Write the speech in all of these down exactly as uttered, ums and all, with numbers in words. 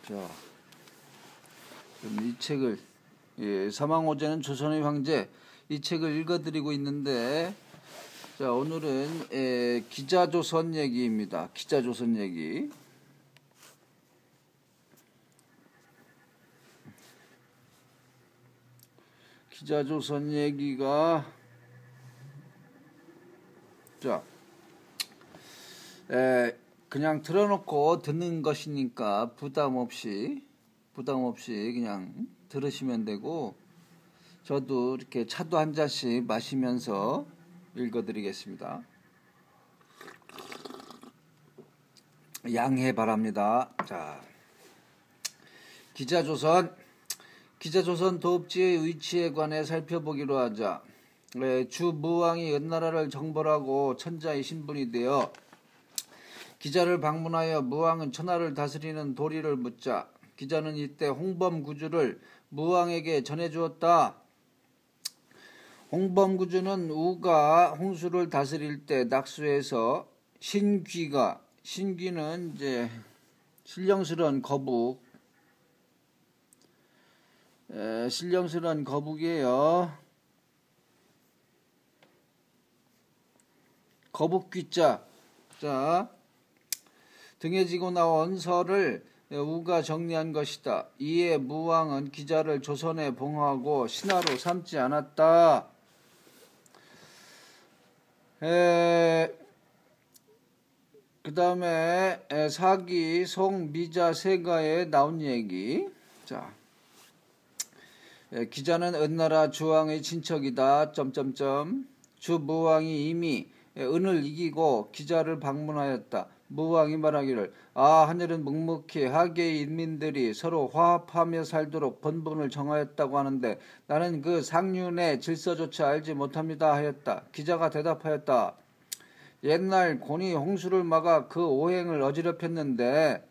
자, 이 책을 예, 사망오제는 조선의 황제 이 책을 읽어드리고 있는데, 자 오늘은 예, 기자조선 얘기입니다. 기자조선 얘기. 기자조선 얘기가 자 에, 그냥 틀어놓고 듣는 것이니까 부담 없이 부담 없이 그냥 들으시면 되고, 저도 이렇게 차도 한 잔씩 마시면서 읽어드리겠습니다. 양해 바랍니다. 자, 기자조선 기자조선 도읍지의 위치에 관해 살펴보기로 하자. 네, 주 무왕이 은나라를 정벌하고 천자의 신분이 되어 기자를 방문하여 무왕은 천하를 다스리는 도리를 묻자. 기자는 이때 홍범구주를 무왕에게 전해주었다. 홍범구주는 우가 홍수를 다스릴 때 낙수해서 신귀가, 신귀는 이제 신령스러운 거북, 에, 신령스러운 거북이에요. 거북귀자. 자, 등에 지고 나온 설을 우가 정리한 것이다. 이에 무왕은 기자를 조선에 봉하고 신하로 삼지 않았다. 그 다음에 사기, 송, 미자, 세가에 나온 얘기. 자, 에, 기자는 은나라 주왕의 친척이다. 점점점. 주 무왕이 이미 은을 이기고 기자를 방문하였다. 무왕이 말하기를, 아, 하늘은 묵묵히 하계의 인민들이 서로 화합하며 살도록 번분을 정하였다고 하는데 나는 그 상륜의 질서조차 알지 못합니다 하였다. 기자가 대답하였다. 옛날 곤이 홍수를 막아 그 오행을 어지럽혔는데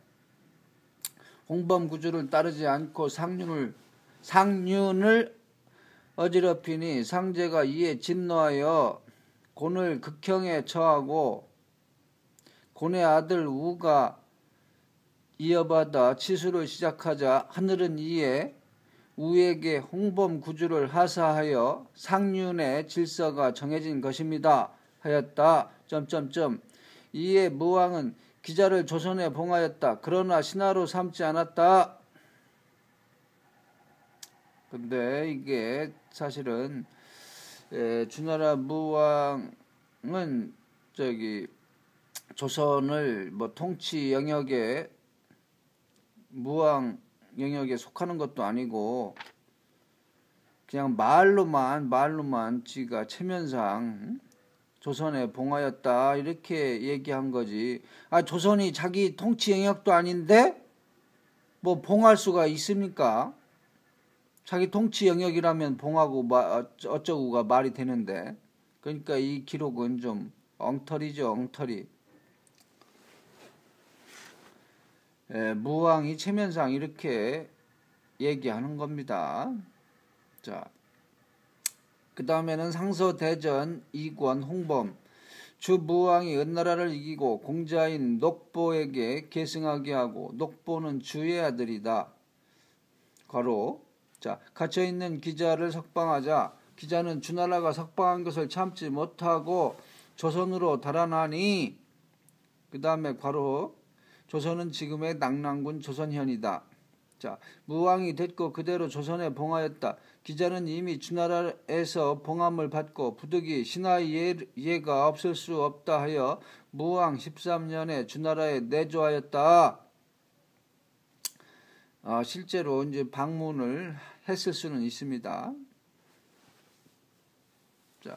홍범구주를 따르지 않고 상륜을 상륜을 어지럽히니 상제가 이에 진노하여 곤을 극형에 처하고 곤의 아들 우가 이어받아 치수를 시작하자 하늘은 이에 우에게 홍범구주를 하사하여 상륜의 질서가 정해진 것입니다 하였다. 점점점. 이에 무왕은 기자를 조선에 봉하였다. 그러나 신하로 삼지 않았다. 근데 이게 사실은 에, 주나라 무왕은 저기 조선을 뭐 통치 영역에 무왕 영역에 속하는 것도 아니고 그냥 말로만 말로만 지가 체면상 조선에 봉하였다 이렇게 얘기한 거지. 아, 조선이 자기 통치 영역도 아닌데 뭐 봉할 수가 있습니까? 자기 통치 영역이라면 봉하고 마, 어쩌고가 말이 되는데. 그러니까 이 기록은 좀 엉터리죠, 엉터리. 에, 무왕이 체면상 이렇게 얘기하는 겁니다. 자, 그 다음에는 상서대전 이권 홍범. 주 무왕이 은나라를 이기고 공자인 녹보에게 계승하게 하고, 녹보는 주의 아들이다. 괄호. 자, 갇혀있는 기자를 석방하자 기자는 주나라가 석방한 것을 참지 못하고 조선으로 달아나니, 그 다음에 괄호, 조선은 지금의 낙랑군 조선현이다. 자, 무왕이 됐고 그대로 조선에 봉하였다. 기자는 이미 주나라에서 봉함을 받고 부득이 신하의 예가 없을 수 없다 하여 무왕 십삼 년에 주나라에 내조하였다. 아, 실제로 이제 방문을 했을 수는 있습니다. 자,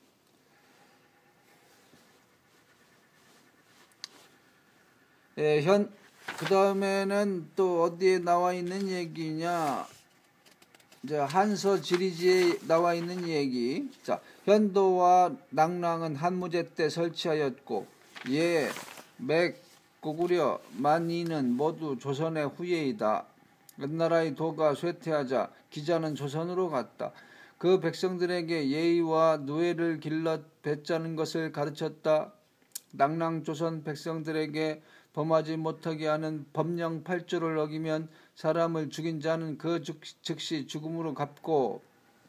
예, 현, 그 다음에는 또 어디에 나와 있는 얘기냐. 이제 한서 지리지에 나와 있는 얘기. 자, 현도와 낙랑은 한무제 때 설치하였고, 예, 맥, 고구려, 만이는 모두 조선의 후예이다. 은나라의 도가 쇠퇴하자 기자는 조선으로 갔다. 그 백성들에게 예의와 누에를 길러 뱉자는 것을 가르쳤다. 낙랑 조선 백성들에게 범하지 못하게 하는 법령 팔 조를 어기면 사람을 죽인 자는 그 즉시 죽음으로 갚고,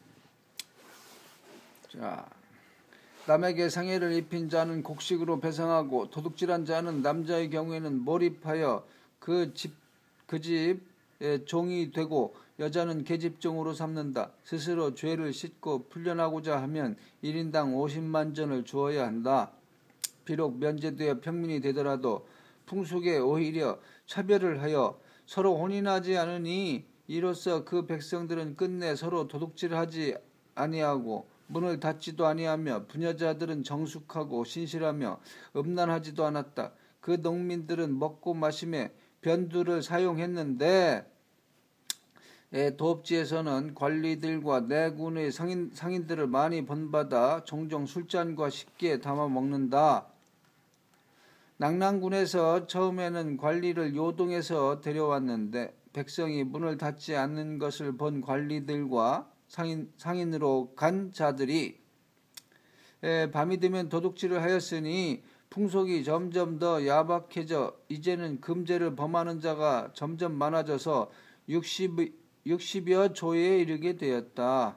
자, 남에게 상해를 입힌 자는 곡식으로 배상하고, 도둑질한 자는 남자의 경우에는 몰입하여 그 집, 그 집의 종이 되고, 여자는 계집종으로 삼는다. 스스로 죄를 씻고 풀려나고자 하면 일 인당 오십만 전을 주어야 한다. 비록 면제되어 평민이 되더라도 풍속에 오히려 차별을 하여 서로 혼인하지 않으니, 이로써 그 백성들은 끝내 서로 도둑질하지 아니하고 문을 닫지도 아니하며 부녀자들은 정숙하고 신실하며 음란하지도 않았다. 그 농민들은 먹고 마심에 변두를 사용했는데, 도읍지에서는 관리들과 내군의 상인, 상인들을 많이 본받아 종종 술잔과 식기에 담아 먹는다. 낙랑군에서 처음에는 관리를 요동에서 데려왔는데, 백성이 문을 닫지 않는 것을 본 관리들과 상인, 상인으로 간 자들이 에, 밤이 되면 도둑질을 하였으니 풍속이 점점 더 야박해져 이제는 금제를 범하는 자가 점점 많아져서 육십여 조에 이르게 되었다.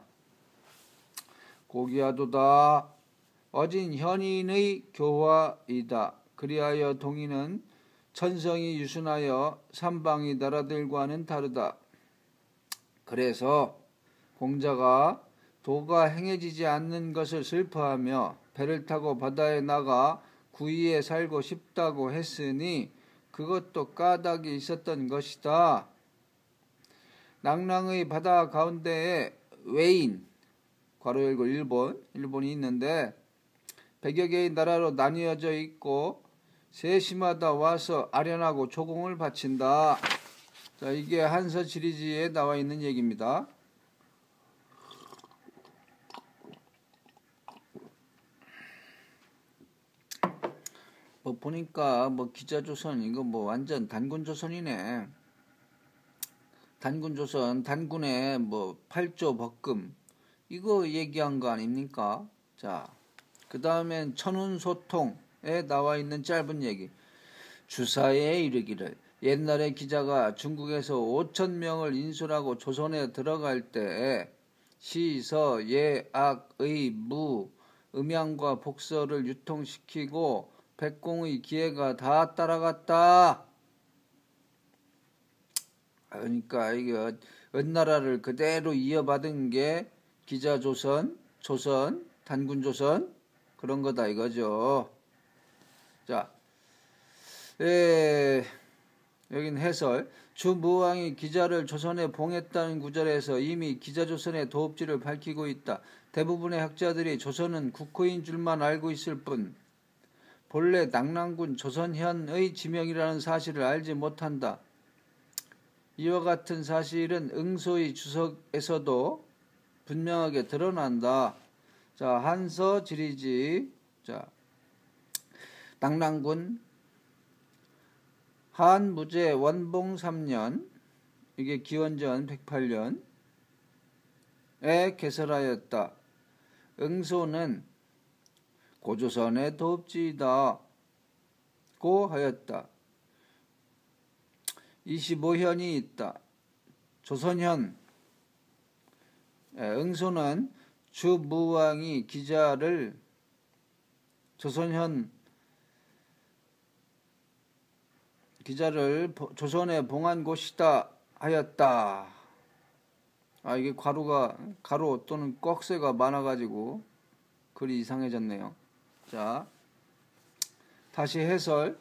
고기하도다. 어진 현인의 교화이다. 그리하여 동의는 천성이 유순하여 삼방의 나라들과는 다르다. 그래서 공자가 도가 행해지지 않는 것을 슬퍼하며 배를 타고 바다에 나가 구이에 살고 싶다고 했으니 그것도 까닭이 있었던 것이다. 낙랑의 바다 가운데에 외인, 괄호 열고 일본, 일본이 있는데 백여 개의 나라로 나뉘어져 있고 세심하다 와서 아련하고 조공을 바친다. 자, 이게 한서 지리지에 나와 있는 얘기입니다. 뭐 보니까 뭐 기자조선 이거 뭐 완전 단군조선이네. 단군조선, 단군의 뭐 팔 조 법금 이거 얘기한 거 아닙니까? 자, 그 다음엔 천운소통에 나와 있는 짧은 얘기. 주사에 이르기를 옛날에 기자가 중국에서 오천 명을 인술하고 조선에 들어갈 때 시, 서, 예, 악, 의, 무, 음양과 복서를 유통시키고 백공의 기회가 다 따라갔다. 그러니까 이게 은나라를 그대로 이어받은 게 기자조선, 조선, 단군조선 그런 거다 이거죠. 자, 에, 여긴 해설. 주무왕이 기자를 조선에 봉했다는 구절에서 이미 기자조선의 도읍지를 밝히고 있다. 대부분의 학자들이 조선은 국호인 줄만 알고 있을 뿐 본래 낙랑군 조선현의 지명이라는 사실을 알지 못한다. 이와 같은 사실은 응소의 주석에서도 분명하게 드러난다. 자, 한서 지리지. 자, 낙랑군 한무제 원봉 삼 년, 이게 기원전 백팔 년에 개설하였다. 응소는 고조선의 도읍지이다 고 하였다. 이십오 현이 있다. 조선현. 응소는 주무왕이 기자를 조선현 기자를 조선에 봉한 곳이다 하였다. 아, 이게 가루가 가루 또는 꺽쇠가 많아가지고 글이 이상해졌네요. 자, 다시 해설.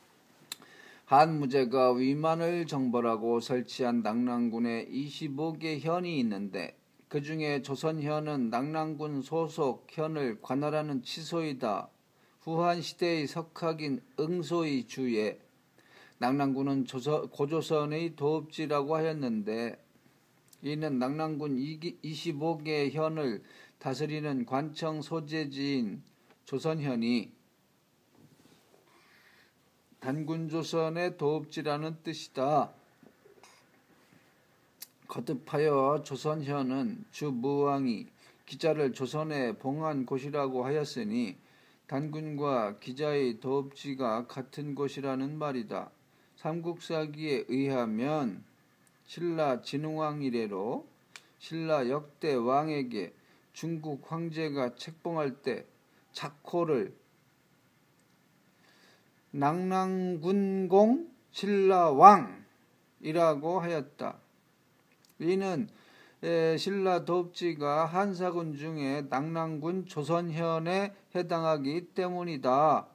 한무제가 위만을 정벌하고 설치한 낙랑군에 이십오 개 현이 있는데 그 중에 조선현은 낙랑군 소속 현을 관할하는 치소이다. 후한시대의 석학인 응소의 주에 낙랑군은 조서, 고조선의 도읍지라고 하였는데 이는 낙랑군 이십오 개 현을 다스리는 관청 소재지인 조선현이 단군조선의 도읍지라는 뜻이다. 거듭하여 조선현은 주무왕이 기자를 조선에 봉한 곳이라고 하였으니 단군과 기자의 도읍지가 같은 곳이라는 말이다. 삼국사기에 의하면 신라 진흥왕 이래로 신라 역대 왕에게 중국 황제가 책봉할 때 작호를 낭랑군공 신라왕이라고 하였다. 이는 신라 도읍지가 한사군 중에 낭랑군 조선현에 해당하기 때문이다.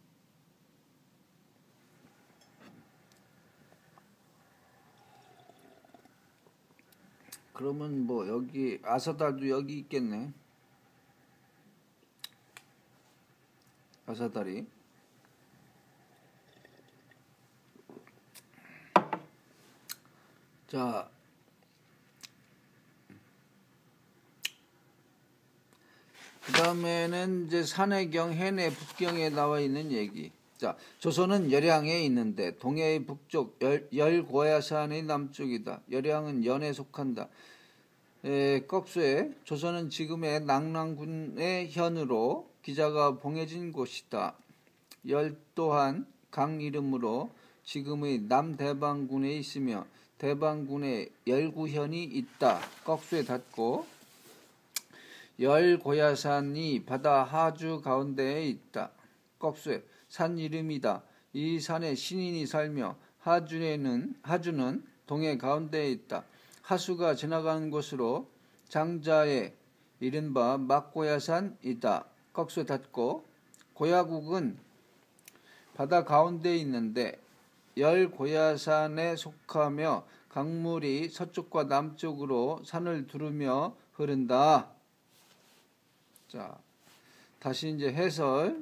그러면 뭐 여기 아사달도 여기 있겠네. 아사달이. 자, 그 다음에는 이제 산해경 해내 북경에 나와 있는 얘기. 자, 조선은 열양에 있는데 동해의 북쪽 열, 열고야산의 남쪽이다. 열양은 연에 속한다. 에, 꺽쇠 조선은 지금의 낭랑군의 현으로 기자가 봉해진 곳이다. 열 또한 강 이름으로 지금의 남대방군에 있으며 대방군에 열구현이 있다. 꺽쇠 닫고 열고야산이 바다 하주 가운데에 있다. 꺽쇠 산 이름이다. 이 산에 신인이 살며 하주에는 하주는 동해 가운데에 있다. 하수가 지나가는 곳으로 장자의 이른바 막고야산이다. 꺽쇠 닫고 고야국은 바다 가운데에 있는데 열고야산에 속하며 강물이 서쪽과 남쪽으로 산을 두르며 흐른다. 자, 다시 이제 해설.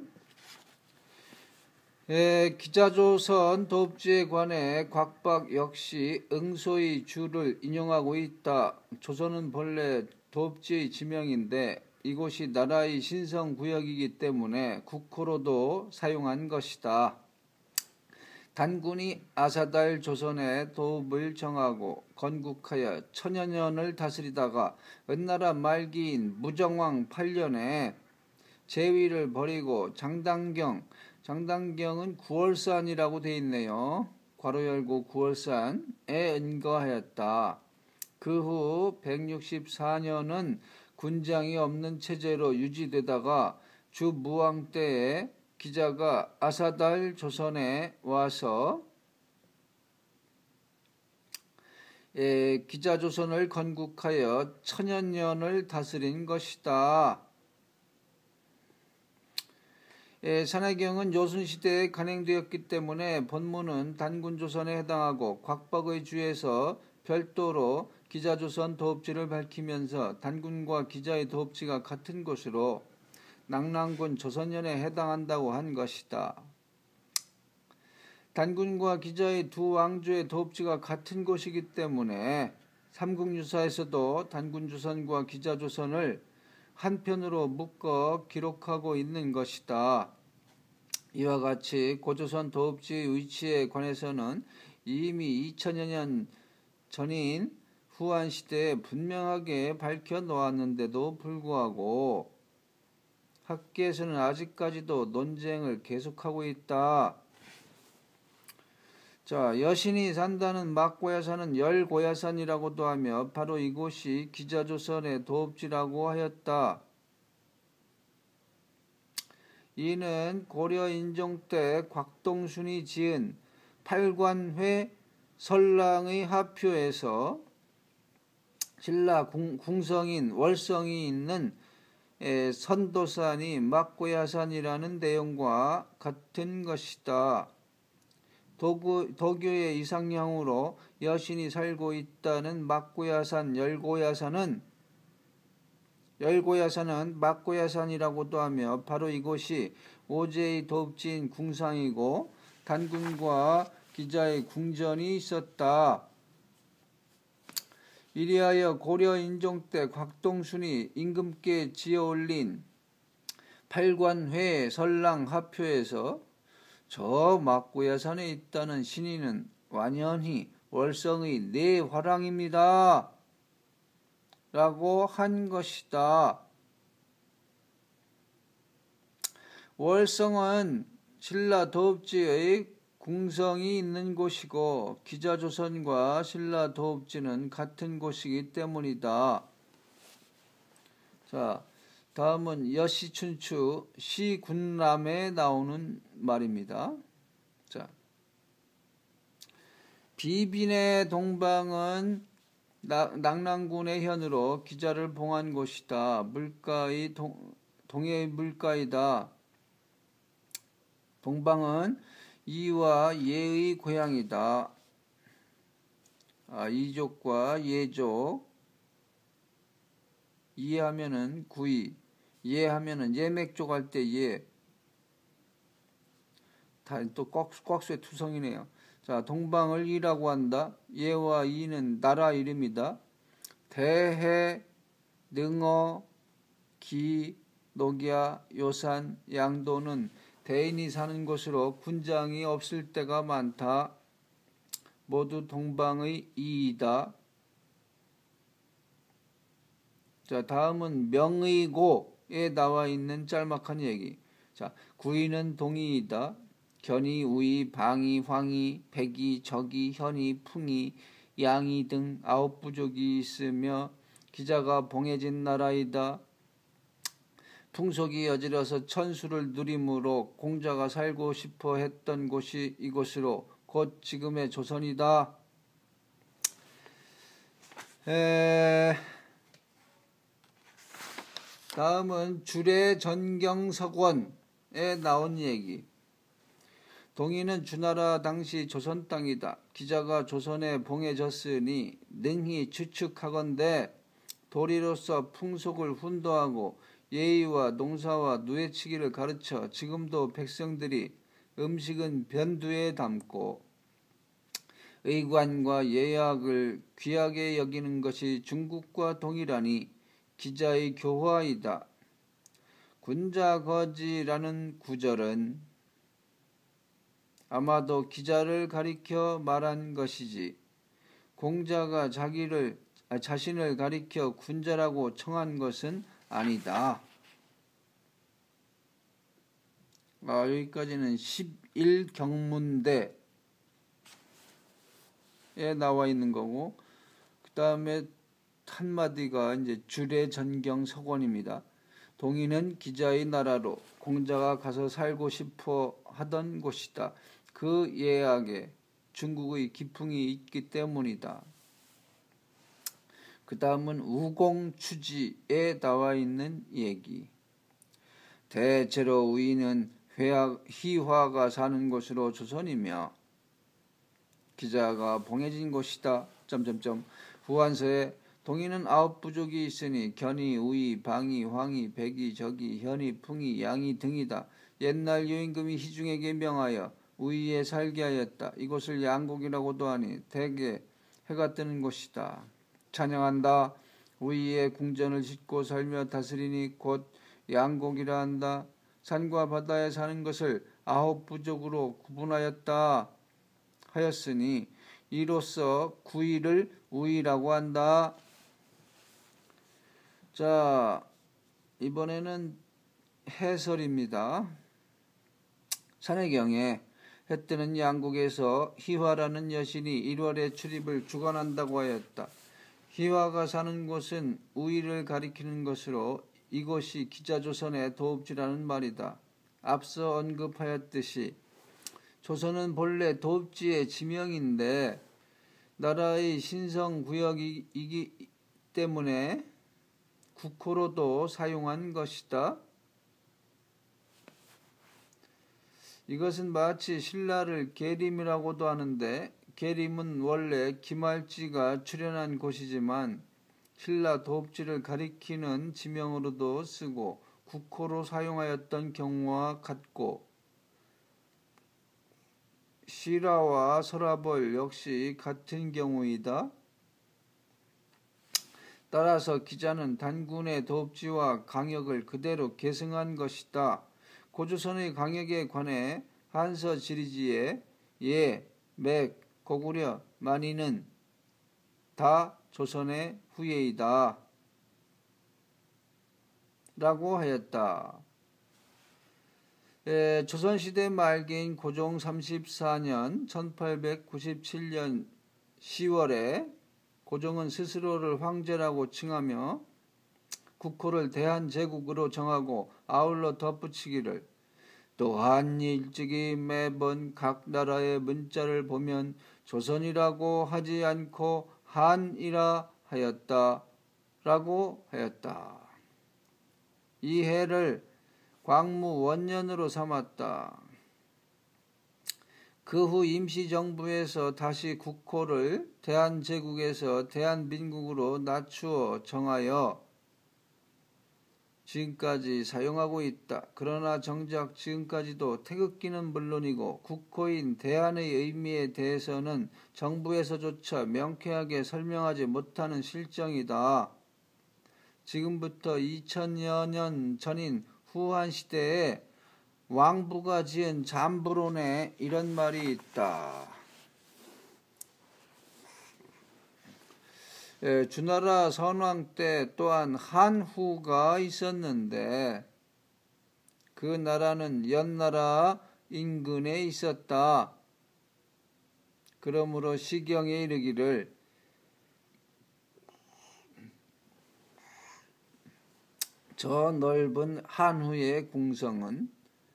에, 기자조선 도읍지에 관해 곽박 역시 응소의 주를 인용하고 있다. 조선은 본래 도읍지의 지명인데 이곳이 나라의 신성구역이기 때문에 국호로도 사용한 것이다. 단군이 아사달 조선의 도읍을 정하고 건국하여 천여 년을 다스리다가 은나라 말기인 무정왕 팔 년에 제위를 벌이고 장당경, 장당경은 구월산이라고 돼 있네요. 괄호 열고 구월산에 은거하였다. 그 후 백육십사 년은 군장이 없는 체제로 유지되다가 주무왕 때에 기자가 아사달 조선에 와서 에, 기자조선을 건국하여 천여 년을 다스린 것이다. 에, 산해경은 요순시대에 간행되었기 때문에 본문은 단군조선에 해당하고 곽박의 주에서 별도로 기자조선 도읍지를 밝히면서 단군과 기자의 도읍지가 같은 곳으로 낭랑군 조선년에 해당한다고 한 것이다. 단군과 기자의 두 왕조의 도읍지가 같은 곳이기 때문에 삼국유사에서도 단군조선과 기자조선을 한편으로 묶어 기록하고 있는 것이다. 이와 같이 고조선 도읍지의 위치에 관해서는 이미 이천여 년 전인 후한시대에 분명하게 밝혀놓았는데도 불구하고 학계에서는 아직까지도 논쟁을 계속하고 있다. 자, 여신이 산다는 막고야산은 열고야산이라고도 하며 바로 이곳이 기자조선의 도읍지라고 하였다. 이는 고려 인종 때 곽동순이 지은 팔관회 설랑의 하표에서 신라 궁, 궁성인 월성이 있는 선도산이 막고야산이라는 내용과 같은 것이다. 도구, 도교의 이상향으로 여신이 살고 있다는 막고야산, 열고야산은 열고야산은 막고야산이라고도 하며 바로 이곳이 오제의 도읍지인 궁상이고 단군과 기자의 궁전이 있었다. 이리하여 고려 인종 때 곽동순이 임금께 지어올린 팔관회 설랑 하표에서 저 막고야산에 있다는 신인은 완연히 월성의 내화랑입니다. 라고 한 것이다. 월성은 신라 도읍지의 궁성이 있는 곳이고 기자조선과 신라 도읍지는 같은 곳이기 때문이다. 자, 다음은 여시춘추 시군람에 나오는 말입니다. 자, 비빈의 동방은 낙랑군의 현으로 기자를 봉한 곳이다. 물가의 동, 동해의 물가이다. 동방은 이와 예의 고향이다. 아, 이족과 예족. 이해하면은 구이, 예하면은 예맥족 할 때 예. 다 또 꽉수의 투성이네요. 자, 동방을 이라고 한다. 예와 이는 나라 이름이다. 대해, 능어, 기, 녹야, 요산, 양도는 대인이 사는 곳으로 군장이 없을 때가 많다. 모두 동방의 이이다. 자, 다음은 명의고에 나와 있는 짤막한 얘기. 자, 구이는 동이이다. 견이, 우이, 방이, 황이, 백이, 적이, 현이, 풍이, 양이 등 아홉 부족이 있으며 기자가 봉해진 나라이다. 풍속이 여질러서 천수를 누림으로 공자가 살고 싶어 했던 곳이 이곳으로 곧 지금의 조선이다. 에... 다음은 주례 전경석원에 나온 얘기. 동이는 주나라 당시 조선 땅이다. 기자가 조선에 봉해졌으니 능히 추측하건대 도리로서 풍속을 훈도하고 예의와 농사와 누에치기를 가르쳐 지금도 백성들이 음식은 변두에 담고 의관과 예약을 귀하게 여기는 것이 중국과 동일하니 기자의 교화이다. 군자거지라는 구절은 아마도 기자를 가리켜 말한 것이지 공자가 자기를 아, 자신을 가리켜 군자라고 청한 것은 아니다. 아, 여기까지는 십일 경문대에 나와 있는 거고, 그 다음에 한마디가 이제 주례 전경 석원입니다. 동이는 기자의 나라로 공자가 가서 살고 싶어 하던 곳이다. 그 예약에 중국의 기풍이 있기 때문이다. 그 다음은 우공추지에 나와 있는 얘기. 대체로 우이는 회학, 희화가 사는 곳으로 조선이며 기자가 봉해진 곳이다. 점점점. 후한서에 동이는 아홉 부족이 있으니 견이, 우이, 방이, 황이, 백이, 적이, 현이, 풍이, 양이 등이다. 옛날 유임금이 희중에게 명하여 우이에 살게 하였다. 이곳을 양곡이라고도 하니 대개 해가 뜨는 곳이다. 찬양한다. 우이에 궁전을 짓고 살며 다스리니 곧 양곡이라 한다. 산과 바다에 사는 것을 아홉 부족으로 구분하였다 하였으니 이로써 구이를 우이라고 한다. 자, 이번에는 해설입니다. 산해경에 해 뜨는 양국에서 희화라는 여신이 일월에 출입을 주관한다고 하였다. 희화가 사는 곳은 우이를 가리키는 것으로 이곳이 기자조선의 도읍지라는 말이다. 앞서 언급하였듯이 조선은 본래 도읍지의 지명인데 나라의 신성구역이기 때문에 국호로도 사용한 것이다. 이것은 마치 신라를 계림이라고도 하는데 계림은 원래 김할지가 출현한 곳이지만 신라 도읍지를 가리키는 지명으로도 쓰고 국호로 사용하였던 경우와 같고 시라와 서라벌 역시 같은 경우이다. 따라서 기자는 단군의 도읍지와 강역을 그대로 계승한 것이다. 고조선의 강역에 관해 한서 지리지에 예, 맥, 고구려, 만이는 다 조선의 후예이다 라고 하였다. 에, 조선시대 말기인 고종 삼십사 년 천팔백구십칠 년 시월에 고종은 스스로를 황제라고 칭하며 국호를 대한제국으로 정하고 아울러 덧붙이기를 또 한일찍이 매번 각 나라의 문자를 보면 조선이라고 하지 않고 한이라 하였다 라고 하였다. 이 해를 광무원년으로 삼았다. 그 후 임시정부에서 다시 국호를 대한제국에서 대한민국으로 낮추어 정하여 지금까지 사용하고 있다. 그러나 정작 지금까지도 태극기는 물론이고 국호인 대한의 의미에 대해서는 정부에서조차 명쾌하게 설명하지 못하는 실정이다. 지금부터 이천여 년 전인 후한시대에 왕부가 지은 잠부론에 이런 말이 있다. 예, 주나라 선왕 때 또한 한후가 있었는데 그 나라는 연나라 인근에 있었다. 그러므로 시경에 이르기를 저 넓은 한후의 궁성은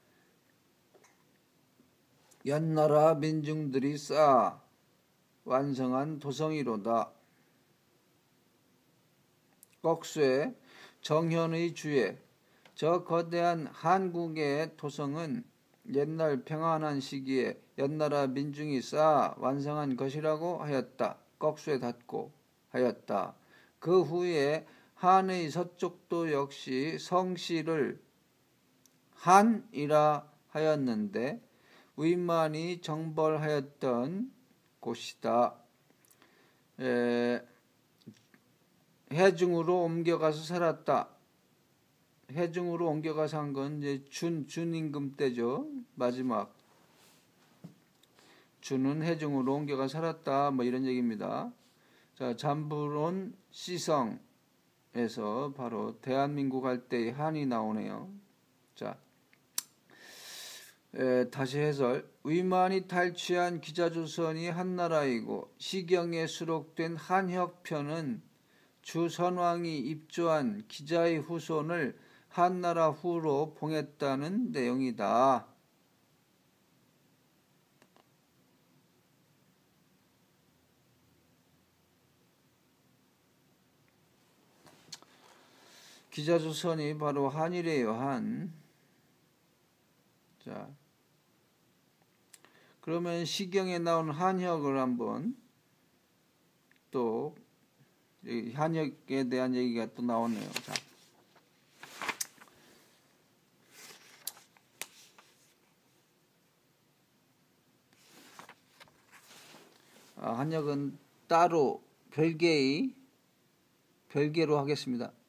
연나라 민중들이 쌓아 완성한 도성이로다. 꺽쇠 정현의 주에 저 거대한 한국의 도성은 옛날 평안한 시기에 연나라 민중이 쌓아 완성한 것이라고 하였다. 꺽쇠 닫고 하였다. 그 후에 한의 서쪽도 역시 성씨를 한이라 하였는데 위만이 정벌하였던 곳이다. 에, 해중으로 옮겨가서 살았다. 해중으로 옮겨가서 한 건 이제 준, 준임금 때죠. 마지막. 준은 해중으로 옮겨가 살았다. 뭐 이런 얘기입니다. 자, 잠부론 시성에서 바로 대한민국 할 때의 한이 나오네요. 자, 에, 다시 해설. 위만이 탈취한 기자조선이 한나라이고 시경에 수록된 한혁편은 주선왕이 입조한 기자의 후손을 한나라 후로 봉했다는 내용이다. 기자조선이 바로 한이래요. 한. 자, 그러면 시경에 나온 한혁을 한번 또 한혁에 대한 얘기가 또 나오네요. 자, 아, 한혁은 따로 별개의 별개로 하겠습니다.